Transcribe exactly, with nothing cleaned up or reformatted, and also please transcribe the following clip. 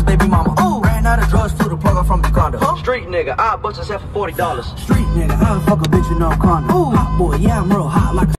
baby mama. Ooh, ran out of drugs, flew the plug up from Uganda. Huh? Street nigga, I bust his head for forty dollars. Street nigga, I'll fuck a bitch with no condom. Ooh, hot boy, yeah, I'm real hot like a